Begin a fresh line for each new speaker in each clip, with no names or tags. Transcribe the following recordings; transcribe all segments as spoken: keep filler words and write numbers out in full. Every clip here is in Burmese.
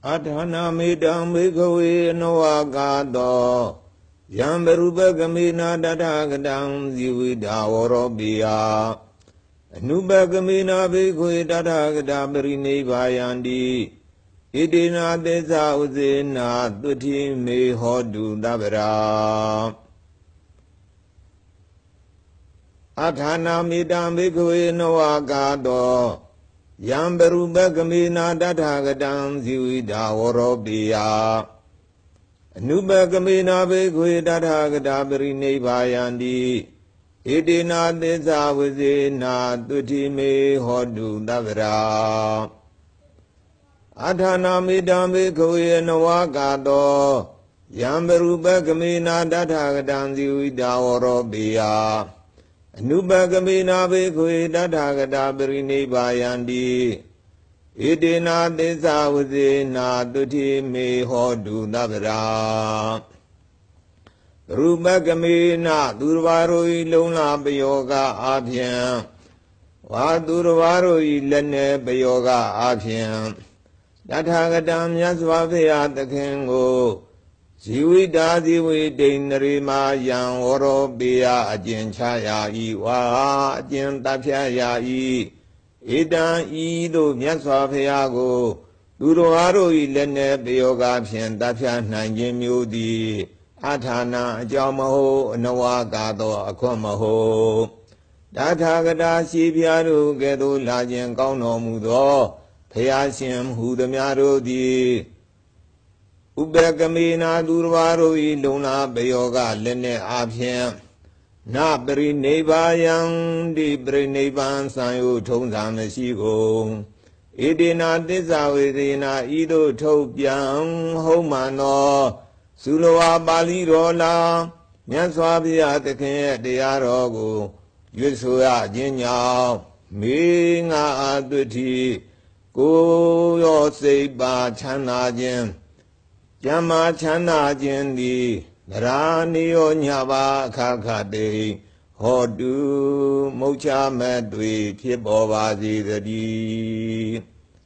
Adhana midam bhikkhave novagato Yambarubagamina dadagadam zividavorobiya Anubagamina bhikkhave dadagadabrini vayandi Idina desa uzina tuti me hodu dabara Adhana midam bhikkhave novagato Yambarubagamina dadagadam zividavorobiya Anubagamina bhikkhave dadagadabrini vayandi Idina desa uzina tuti me hodu dabara Adhana midam bhikkhave novagato Yambarubagamina dadagadam zividavorobiya Anubagamina bhikkhave dadagadabrini vayandi Idina desa uzina tuti me hodu dabara Rubagamina durvaroi lona bayoga abhyam Va durvaroi lene bayoga abhyam Dadagadam yasvabhya takhengo Zivida zividinari ma yang oro biya ajin chaya i wa ajin tapya i Idan ido myasvabhya go Durvaroi lene bayoga abhyam tapya nanjin myodi Adhana jamaho nawagato akwamaho Dathagata sibyaru gedo lajin kauno mudo Phayashim hudamyaro di Ubagamina durvaro ilona bayoga lene abhyam Na bri nebayang di bri neban sanyo thongzam nasigo Idina disa vedina ido thopyang homano Sulawa Bali Rola, Yanswabia the King Diarogo, Yusuya Jinya, Minga Aduti, Go your Seba Chana Jin, Jama Chana Jindi, Rani Onyava Kakade, Hodu, Mocha Medwi, Pibovazi the D.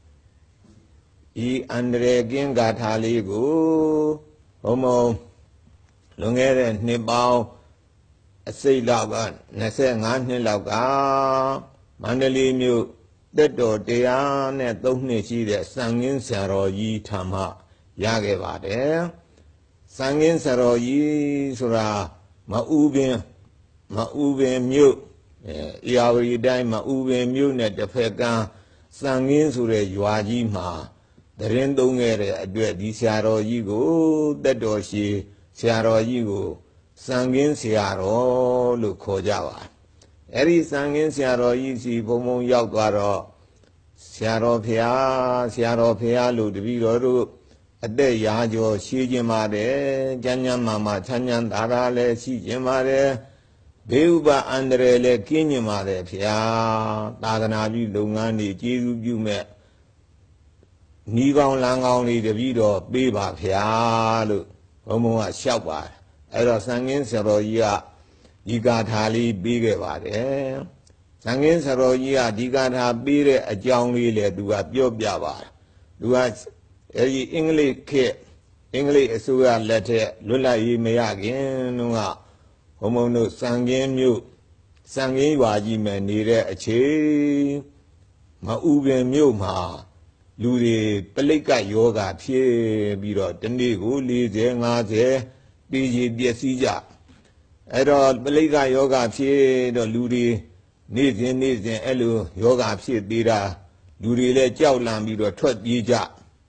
E. Andre Gingatali go. Homo Lungere Nibao a say lava, Nase Nani Laga, Mandali Mu, the door dean at Dognishi, the Sangin Saro Yi Tama, Yagevade, Sangin Saro Yi Sura, Maubin, Maubin Mu, Yawi Dai Maubin Mu, net the Fega, Sangin Sure Yuaji Ma. The Rendongere at the Siaro Yigo, the Doshi, Siaro Yigo, Sangin Siaro, Lukojawa. Eri Sangin Siaro Yisi, Pomo Yagwaro, Siaro Pia, Siaro Pia, Ludviro, a day Yajo, Shijimare, Janyan Mama, Chanyan Darale, Shijimare, Beuba Andrele, Kinyamare, Pia, Tadanabi, Lungani, Jizu, you met. Nigong Langong ni the video, Biba Pialu, Homo Shapa, Ero Sangin Saroya, Digatali Bigavade, Sangin Saroya, Digata Bire, a young lily, do a Biobaba, do us English kit, English Sua letter, Lula Mayagin, Nua, Homo no Sangin Mu, Sangin Wajiman needed a chi, Mauben Muma. Ludi Pelika Yoga Pie Biro Tendigo Lize Biji Biasija Errol Pelika Yoga Pie the Ludi Nizin Nizin Elu Yoga Pie Dira Ludi Le Chow Lambiro Trot Yija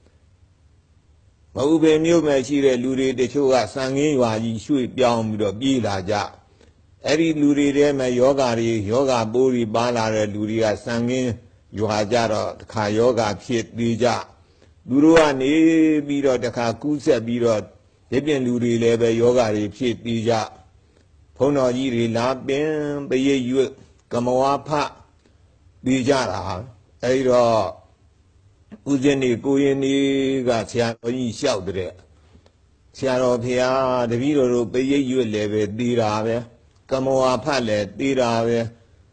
Maube New Machire Ludi de Chua Sangi Waji Shui Biam Biro Bilaja Eri Ludi Rema Yogari Yoga Buri Bala Ludia Sangin Yuhajaro, the Kayoga, Piet Bija, Duruani, Biro, the Kakusa Biro, Debian Luri Lebe Yoga, Piet Bija, Pono Yiri Labin, Baye Yu, Gamawapa, Bijara, Airo, Uzeni, Guyeni, Gatia, Oyi Shaudre, Siaro Pia, the Viro, Baye Yu Lebe, Dirave, Gamawapa, Dirave.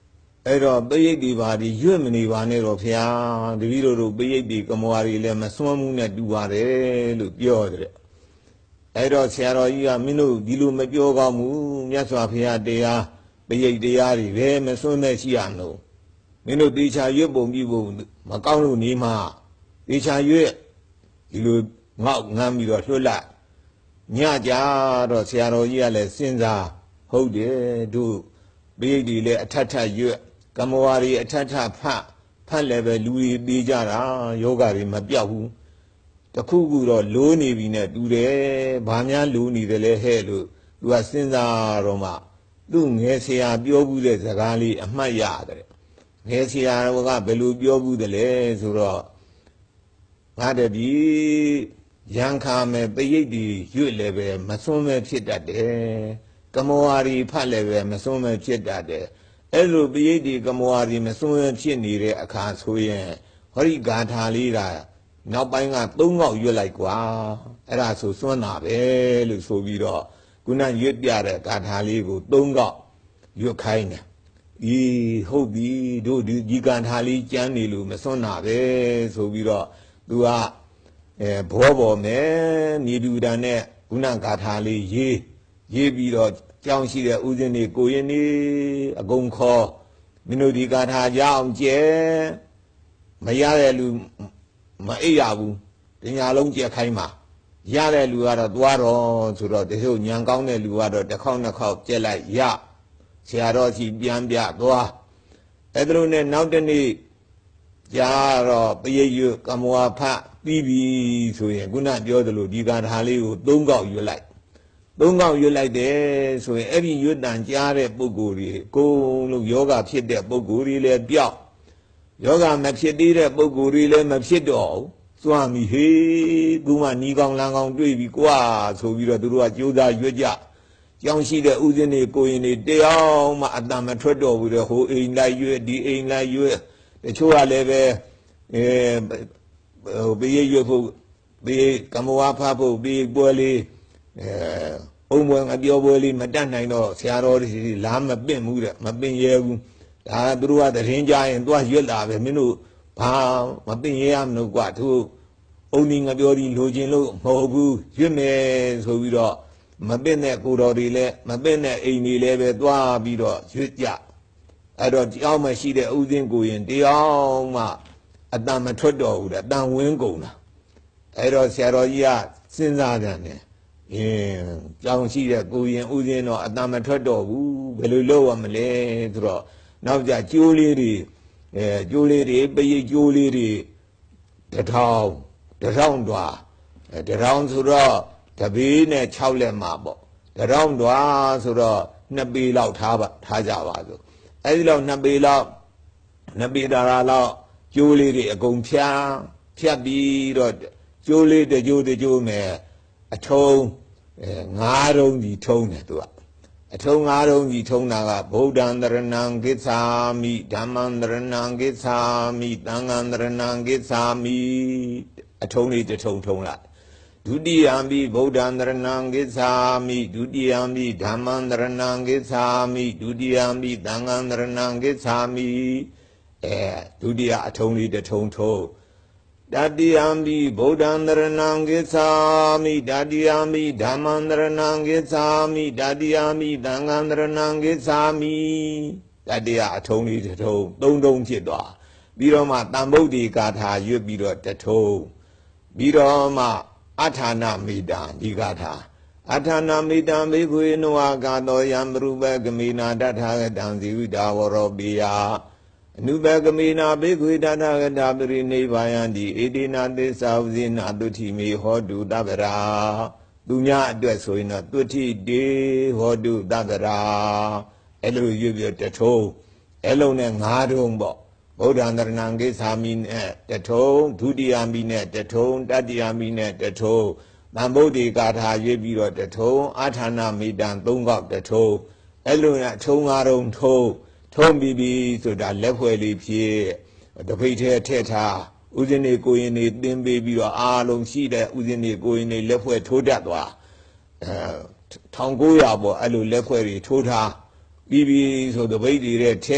အဲ့တော့ပိဋိဒီပါဒီရွတ်မနေပါနဲ့တော့ဗျာတပည့်တော်တို့ပိဋိဒီကမောရီလည်းမစွမ်းမှုနဲ့တူပါတယ်လို့ပြောတယ်အဲ့တော့ဆရာတော်ကြီးကမင်းတို့ဒီလိုမပြောကောင်းဘူးမြတ်စွာဘုရားတရားပိဋိတရားတွေပဲမစွမ်းမဲ့ရှိရလို့မင်းတို့တေချာရွတ်ပုံပြီးပုံမကောင်းလို့နေမှတေချာရွတ်ဒီလိုငေါက်ငမ်းပြီးတော့လွှတ်လိုက်ညကြတော့ဆရာတော်ကြီးကလည်းစဉ်းစားဟုတ်တယ်တို့ပိဋိလည်းအထက်ထက်ရွတ်ကမဝါရီအထက်ထဖတ်ဖတ်လည်းပဲလူတွေပေးကြတာယောဂတွေမပြောက်ဘူးတခုခုတော့လိုးနေပြီနဲ့တူတယ်ဘာများလိုးနေတယ်လဲဟဲ့လို့သူကစဉ်းစားတော့မှသူ့ငယ်ဆရာပြောဘူးတဲ့စကားလေးအမှတ်ရတယ်ငယ်ဆရာကဘယ်လိုပြောဘူးတယ်လဲဆိုတော့ငါတပည့်ရန်ခါမဲ့ပိဋိတိရွတ်လည်းပဲမစွန်းမဲ့ဖြစ်တတ်တယ်ကမဝါရီဖတ်လည်းပဲမစွန်းမဲ့ဖြစ်တတ်တယ်အဲ့လိုပိဋိတိကမဝါရီမစွန်းမဲ့ဖြစ်နေတဲ့အခါဆိုရင်ဟောဒီဂါထာလေးတာနောက်ပိုင်းကသုံးခေါက်ရွတ်လိုက်ကွာအဲ့ဒါဆိုစွန်းတာပဲလို့ဆိုပြီးတော့ခုနရွတ်ပြတဲ့ဂါထာလေးကိုသုံးခေါက်ရွတ်ခိုင်းတယ်ဤဟုတ်ပြီတို့ဒီဒီဂါထာလေးကျမ်းနေလို့မစွန်းတာပဲဆိုပြီးတော့သူကအဲဘောပေါ်မယ်မြေပြူတန်နဲ့ခုနဂါထာလေးရေးရေးပြီးတော့ကြောင်းရှိတဲ့ဥစဉ်တွေကိုရင်နေအကုန်ခေါ်မင်းတို့ဒီဂါထာကြအောင်ကျဲမရတဲ့လူမအိပ်ရဘူးတညာလုံးကြက်ခိုင်းပါရတဲ့လူကတော့သွားတော့ဆိုတော့တချို့ညံကောင်းတဲ့လူကတော့တစ်ခေါက်နှစ်ခေါက်ကြက်လိုက်ရဆရာတော်ကြီးပြန်ပြသွားအဲ့ဒါလို့နဲ့နောက်တနေ့ကြာတော့ပရိယကမဝါဖပြီးပြီဆိုရင်ခုနပြောသလိုဒီဂါထာလေးကိုသုံးခေါက်ရွတ်လိုက်သုံးခေါက်ရွတ်လိုက်တယ်ဆိုရင်အဲ့ဒီရွတ်တန်ကြားတဲ့ပုဂ္ဂိုလ်တွေကိုယ်လုံးယောဂဖြစ်တဲ့ပုဂ္ဂိုလ်တွေလည်းပြောက်ယောဂမဖြစ်သေးတဲ့ပုဂ္ဂိုလ်တွေလည်းမဖြစ်တော့ဘူးသွားမိဟေးသူမှနီးကောင်းလန်းကောင်းတွေ့ပြီကွာဆိုပြီးတော့သူတို့ကကြိုးစားရွတ်ကြကြောင်းရှိတဲ့ဥစဉ်တွေကိုရင်တွေတရားမှအတန်မထွက်တော့ဘူးတဲ့ဟိုအိမ်လိုက်ရွတ်ဒီအိမ်လိုက်ရွတ်တချို့ကလည်းပဲအဲဟိုဘေးရွတ်ဖို့ဘေးကမဝါဖဖို့ဘေးပွဲလေးအဲအုံပွဲအပြောပွဲလေးမတတ်နိုင်တော့ဆရာတော်တွေလာမပင့်ဘူးတဲ့မပင့်ရဲဘူးဒါသူတို့ကတရင်ကြရင်သွားရွတ်လာပဲမင်းတို့ဘာမပင့်ရဲရမလို့ကွာသူအုံဒီငပြောဒီလိုချင်လို့မဟုတ်ဘူးရွတ်မယ်ဆိုပြီးတော့မပင့်တဲ့ကိုတော်တွေလည်းမပင့်တဲ့အိမ်တွေလည်းပဲသွားပြီးတော့ရွတ်ကြအဲ့တော့ကြောင်းမရှိတဲ့ဥစဉ်ကိုရင်တရားမှအတန်မထွက်တော့ဘူးတဲ့အတန်ဝင်းကုန်တာအဲ့တော့ဆရာတော်ကြီးကစဉ်းစားတယ်နဲ့အင်းကြောင်းရှိတဲ့ကိုရင်ဥစဉ်တော့အတန်မထွက်တော့ဘူးဘယ်လိုလုပ်ရမလဲဆိုတော့နောက်ကြကျိုးလေးတွေအဲကျိုးလေးတွေပရိတ်ကျိုးလေးတွေတထောင်တထောင်တွာအဲတထောင်ဆိုတော့တပေးနဲ့၆လက်မှာပေါ့တထောင်တွာဆိုတော့နှစ်ပေလောက်ထားပါထားကြပါစို့အဲ့ဒီလောက်နှစ်ပေလောက်နှစ်ပေတာလောက်ကျိုးလေးတွေအကုန်ဖြာဖြတ်ပြီးတော့ကျိုးလေးတကျိုးတကျိုးမယ်အထုံးအဲငါးတုံးကြီးထုံးတယ်သူကအထုံးငါးတုံးကြီးထုံးတာကဗုဒ္ဓံတရဏံကိစ္ဆာမိဓမ္မံတရဏံကိစ္ဆာမိသံဃံတရဏံကိစ္ဆာမိအထုံးလေးတစ်ထုံထုံလိုက်ဒုတိယံပိဗုဒ္ဓံတရဏံကိစ္ဆာမိဒုတိယံပိဓမ္မံတရဏံကိစ္ဆာမိဒုတိယံပိသံဃံတရဏံကိစ္ဆာမိအဲဒုတိယအထုံးလေးတစ်ထုံထုံတတိယံပိဗုဒ္ဓံတရဏံကိစ္ဆာမိတတိယံပိဓမ္မံတရဏံကိစ္ဆာမိတတိယံပိသံဃံတရဏံကိစ္ဆာမိတတိယအထုံးလေးတစ်ထုံသုံးထုံဖြစ်သွားပြီးတော့မှတန်ဗုဒ္ဓေဂါထာရွတ်ပြီးတော့တစ်ထုံပြီးတော့မှအထာဏမေတ္တာဒီဂါထာအထာဏမေတ္တာဘေခွေနောဂါတောယံပရုပကမေနာတထာဂတံဇိဝိတာဝရောပိယအနုပကမေနာဘေခွေတထာဂတာပရိနိဗ္ဗာယံတိဧတေနာသစ္စာဝဇိနာတုတိမေဟောတုတဗ္ဗရာသူများအတွက်ဆိုရင်တော့တုတိတေဟောတုတဗ္ဗရာအဲ့လိုရွတ်ပြတထုံးအဲ့လုံးနဲ့ငါးထုံးပေါ့ဗုဒ္ဓံတရဏံကိစ္ဆာမိနဲ့တထုံဒုတိယမိနဲ့တထုံတတိယမိနဲ့တထုံသံဗုဒ္ဓေဂါထာရွတ်ပြီးတော့တထုံအာထာဏမေတ္တံသုံးခေါက်တထုံအဲ့လိုနဲ့ထုံငါးထုံထုံထုံပြီးပြီဆိုတာလက်ဖွဲ့လေးဖြစ်တပိတ်ထဲထည့်ထားဥစဉ်နေကိုရင်နေသင်ပေးပြီးတော့အားလုံးရှိတဲ့ဥစဉ်နေကိုရင်နေလက်ဖွဲ့ထိုးတတ်သွားအဲ၁၉၀၀ပေါ့အဲ့လိုလက်ဖွဲ့တွေထိုးထားပြီးပြီဆိုတပိတ်တွေထဲထည့်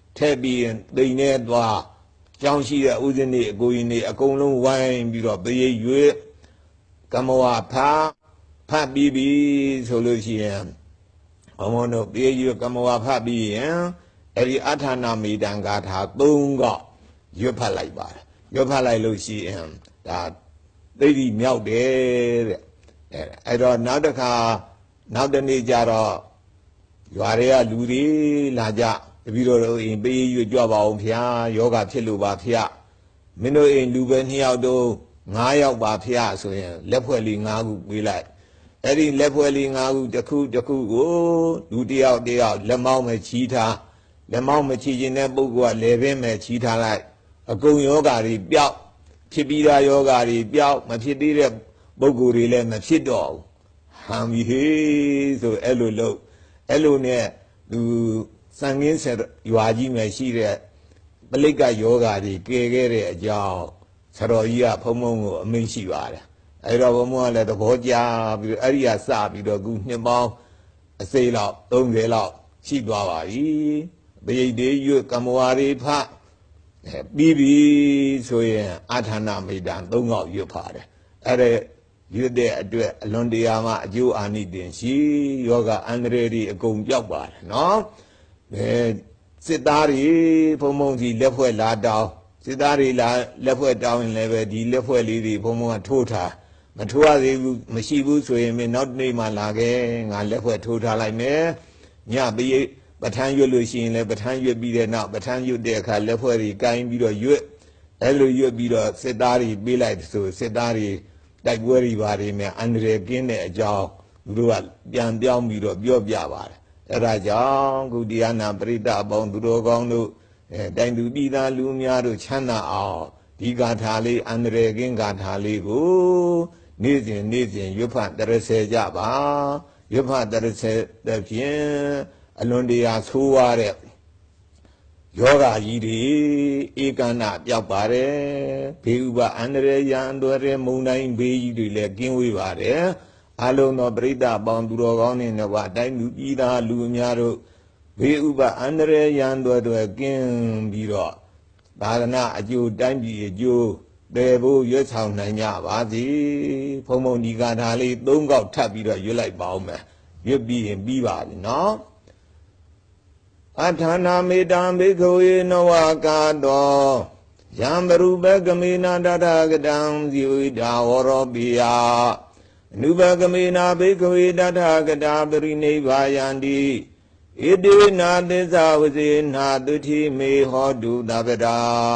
ထဲပြီးရင်တိမ်နေသွားကြောင်းရှိတဲ့ဥစဉ်တွေအကိုရင်တွေအကုန်လုံးဝိုင်းပြီးတော့ပရိတ်ရွေ့ကမ္မဝါဖာဖတ်ပြီးပြီဆိုလို့ရှိရင်ဘုံဘုံတို့ပရိတ်ရွေ့ကမ္မဝါဖတ်ပြီးရင်အဲ့ဒီအထာနာမေတံဂါထာသုံးកရွတ်ဖတ်လိုက်ပါတယ်ရွတ်ဖတ်လိုက်လို့ရှိရင်ဒါသိတိမြောက်တယ်တဲ့အဲ့အဲ့တော့နောက်တစ်ခါနောက်တနေ့ကျတော့ရွာတွေကလူတွေလာကြတပည့်တော်တို့အိမ်ပေးရွကြွပါအောင်ဖေယောဂဖြစ်လို့ပါဖေမင်းတို့အိမ်လူပဲနှစ်ယောက်တို့ငါးယောက်ပါဖေဆိုရင်လက်ဖွဲ့လေးငါးခုပေးလိုက်အဲ့ဒီလက်ဖွဲ့လေးငါးခုတစ်ခုတစ်ခုကိုလူတစ်ယောက်တစ်ယောက်လက်မောင်းမဲ့ချီထားလက်မောင်းမချီခြင်းတဲ့ပုဂ္ဂိုလ်ကလေပင်မဲ့ချီထားလိုက်အကုန်ယောဂါတွေပျောက်ဖြစ်ပြီးသားယောဂါတွေပျောက်မဖြစ်သေးတဲ့ပုဂ္ဂိုလ်တွေလည်းမဖြစ်တော့ဘူးဟံပြီဟေးဆိုအဲ့လိုလို့အဲ့လိုနဲ့သူစံငင်းဆက်ရွာကြီးမှာရှိတဲ့ပလိကယောဂါတွေကယ်ခဲ့တဲ့အကြောင်းဆရာတော်ကြီးကဖုံဖုံကိုအမိန့်ရှိပါတယ်အဲ့တော့ဘုံဘုံကလည်းသဘောကျပြီးအဲ့ဒီကစပြီးတော့ခုနှစ်ပေါင်းအစိလောက်သုံးဆယ်လောက်ရှိသွားပါပြီပရိတ်တေရွကမ္မဝါရိဖပြီးပြီဆိုရင်အာထာနာမေတ္တာသုံးកောက်ရွတ်ပါတယ်အဲ့ဒါရွတ်တဲ့အတွက်အလွန်တရာမှအကျိုးအာနိသင်ရှိယောဂအန္တရာယ်တွေအကုန်ပြောက်ပါတယ်နော်အဲစစ်သားတွေဘုံဘုံစီလက်ဖွဲ့လာတောင်းစစ်သားတွေလာလက်ဖွဲ့တောင်းရင်လည်းပဲဒီလက်ဖွဲ့လေးတွေဘုံဘုံကထိုးထားမထိုးရသေးဘူးမရှိဘူးဆိုရင်မင်းနောက်နေ့မှလာခဲ့ငါလက်ဖွဲ့ထိုးထားလိုက်မယ်ညပိပဋ္ဌာန်းရွတ်လို့ရှိရင်လည်းပဋ္ဌာန်းရွတ်ပြီးတဲ့နောက်ပဋ္ဌာန်းရွတ်တဲ့အခါလက်ဖွဲ့တွေကိုင်းပြီးတော့ရွတ်အဲ့လိုရွတ်ပြီးတော့စစ်သားတွေပေးလိုက်ဆိုစစ်သားတွေတိုက်ပွဲတွေပါတယ်မြအန္တရာယ်ကင်းတဲ့အကြောင်းသူတို့ကပြန်ပြောင်းပြီးတော့ပြောပြပါတယ်အဲ့ဒါကြောင့်ခုတရားနာပရိသတ်အပေါင်းသူတော်ကောင်းတို့အဲတိုင်သူပြည်သားလူများတို့ချမ်းသာအောင်ဒီဂါထာလေးအန္တရာယ်ကင်းဂါထာလေးကိုနေ့စဉ်နေ့စဉ်ရွတ်ဖတ်တရဆယ်ကြပါရွတ်ဖတ်တရဆယ်တဲ့ဖြင့်အလွန်တရာဆိုးရတဲ့ယောဂကြီးတွေဧကန္နပြောက်ပါတယ်ဘေးဥပအန္တရာယ်ရန်တော်တဲ့မုန်တိုင်းဘေးကြီးတွေလည်းကင်းဝေးပါတယ်အလုံးသောပရိသတ်အပေါင်းသူတော်ကောင်းတွေနဲ့ကအတိုင်းလူပြည်သားလူအများတို့ဘေးဥပအန္တရာယ်ရန်တော်တွေကင်းပြီးတော့သာသနာအကျိုးတိုင်းပြည်အကျိုးတည်ဖို့ရွတ်ဆောင်နိုင်ကြပါစေဖုံဖုံဒီကထာလေးသုံးកောက်ထပ်ပြီးတော့ရွတ်လိုက်ပါဦးမယ်ရွတ်ပြီးရင်ပြီးပါပြီနော်အထာနာမေတံဘိက္ခဝေနဝကာတောယံဘရုပကမေနတထကတံဇီဝိတာဝရောပိယအနုပကမေနဘိက္ခဝေတထကတာပရိနိဗ္ဗာယန္တိဣတိနာသစ္စာဝစေနာတုတိမေဟောတုတပ္ပတာ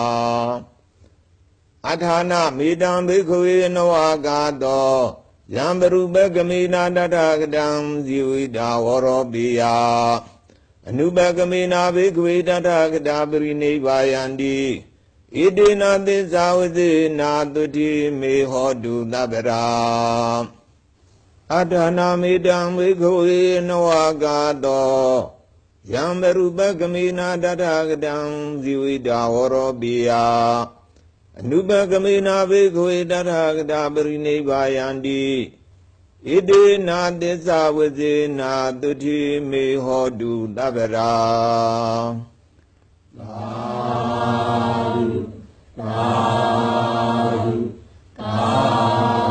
အထာနာမေတံဘိက္ခဝေနဝကာတောယံဘရုပကမေနတထကတံဇီဝိတာဝရောပိယအနုပကမေနာဘိက္ခဝေတထကတာပရိနိဗ္ဗာယန္တိဣတိနာသစ္စာဝစေနာတုတိမေဟောတုတပ္ပရာအထာနာမေတံဘိက္ခဝေနဝကာတောယံဘရုပကမေနာတထကတံဇီဝိတာဝရောပိယအနုပကမေနာဘိက္ခဝေတထကတာပရိနိဗ္ဗာယန္တိဣတိနာသစ္စာဝစေနာတုတိမေဟောတုတပ္ပရာသာဓုသာဓုသာ